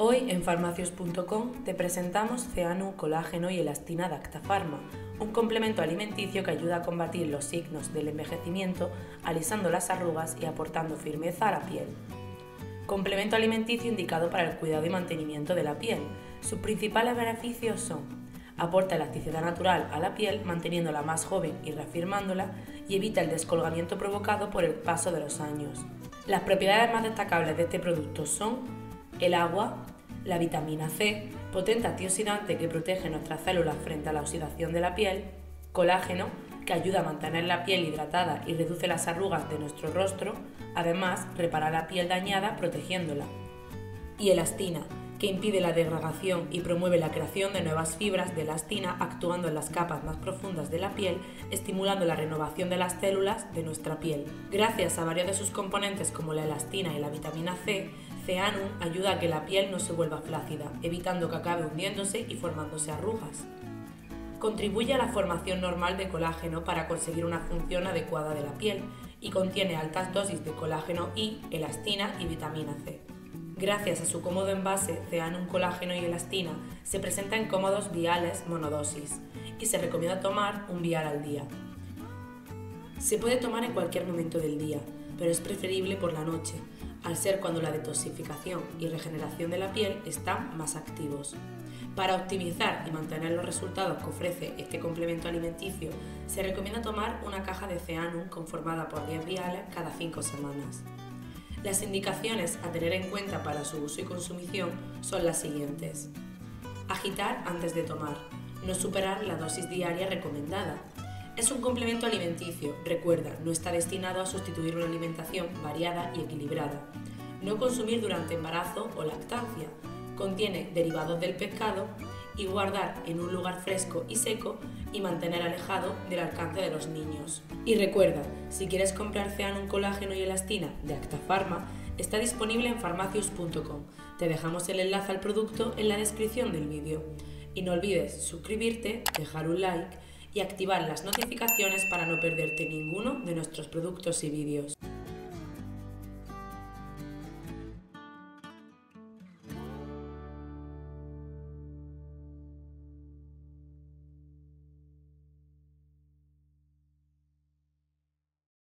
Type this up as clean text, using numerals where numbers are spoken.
Hoy en farmacios.com te presentamos Zeanu Colágeno y Elastina de Actafarma, un complemento alimenticio que ayuda a combatir los signos del envejecimiento, alisando las arrugas y aportando firmeza a la piel. Complemento alimenticio indicado para el cuidado y mantenimiento de la piel. Sus principales beneficios son: aporta elasticidad natural a la piel, manteniéndola más joven y reafirmándola, y evita el descolgamiento provocado por el paso de los años. Las propiedades más destacables de este producto son el agua, la vitamina C, potente antioxidante que protege nuestras células frente a la oxidación de la piel, colágeno, que ayuda a mantener la piel hidratada y reduce las arrugas de nuestro rostro, además repara la piel dañada protegiéndola, y elastina, que impide la degradación y promueve la creación de nuevas fibras de elastina actuando en las capas más profundas de la piel, estimulando la renovación de las células de nuestra piel. Gracias a varios de sus componentes como la elastina y la vitamina C, Zeanu ayuda a que la piel no se vuelva flácida, evitando que acabe hundiéndose y formándose arrugas. Contribuye a la formación normal de colágeno para conseguir una función adecuada de la piel y contiene altas dosis de colágeno y elastina y vitamina C. Gracias a su cómodo envase, Zeanu Colágeno y Elastina se presenta en cómodos viales monodosis y se recomienda tomar un vial al día. Se puede tomar en cualquier momento del día, pero es preferible por la noche, al ser cuando la detoxificación y regeneración de la piel están más activos. Para optimizar y mantener los resultados que ofrece este complemento alimenticio, se recomienda tomar una caja de Zeanu conformada por 10 viales cada 5 semanas. Las indicaciones a tener en cuenta para su uso y consumición son las siguientes: agitar antes de tomar, no superar la dosis diaria recomendada. Es un complemento alimenticio, recuerda, no está destinado a sustituir una alimentación variada y equilibrada. No consumir durante embarazo o lactancia. Contiene derivados del pescado y guardar en un lugar fresco y seco y mantener alejado del alcance de los niños. Y recuerda, si quieres comprar Zeanu Colágeno y Elastina de Actafarma, está disponible en farmacios.com. Te dejamos el enlace al producto en la descripción del vídeo. Y no olvides suscribirte, dejar un like y activar las notificaciones para no perderte ninguno de nuestros productos y vídeos.